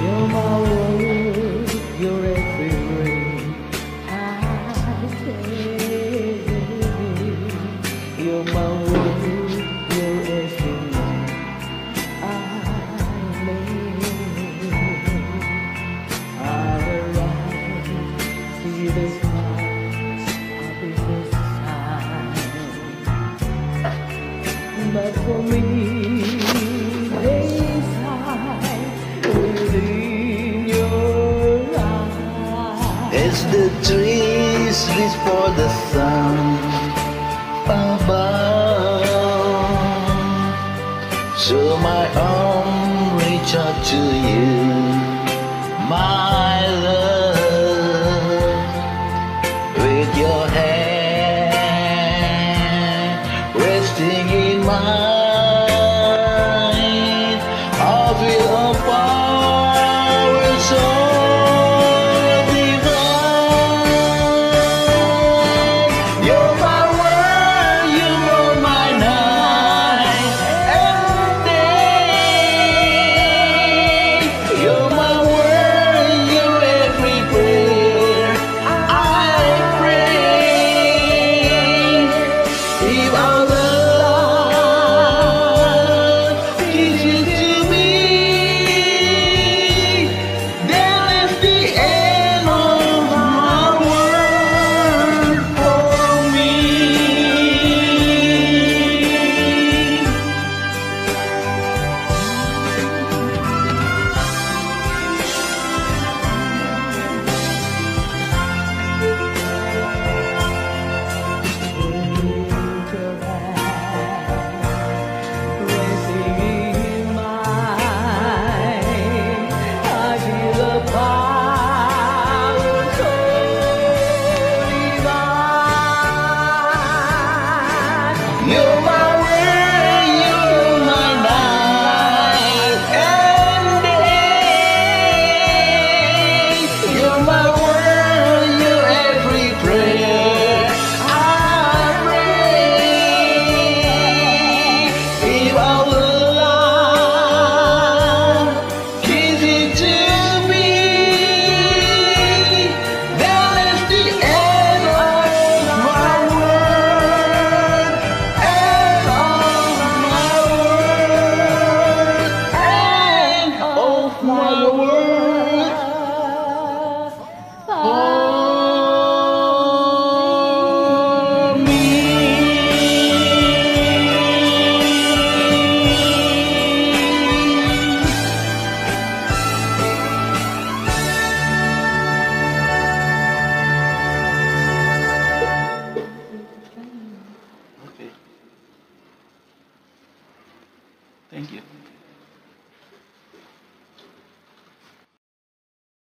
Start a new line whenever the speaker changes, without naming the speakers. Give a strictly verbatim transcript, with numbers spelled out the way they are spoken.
You're my world, you're every breath I take. You're my world, you're everything I make. I arise, see the stars up in the sky, but for me they shine within your eyes.
As the trees reach for the sun above, so my arm reach out to you, my love. With your hand resting in mine, I feel a power so divine. You're my world, you know my night and day. You're my world, you're every prayer I pray. If our love gives you to me, then it's the end of my world for me.
Racing in mine, I feel a power so divine.
You're my world, you're my night and day. You're my world, you're every prayer I pray. If our love gives it to me, then it's the end of my world, end of my world, end of my world for me. Okay. Thank you.